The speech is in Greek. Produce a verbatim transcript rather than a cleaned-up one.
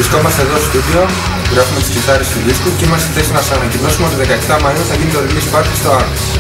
Βρισκόμαστε εδώ στο στούντιο, γράφουμε τις κιθάρες του δίσκου και είμαστε θέση να σας ανακοινώσουμε ότι δεκαεπτά Μαΐου θα γίνει το release party στο Arts.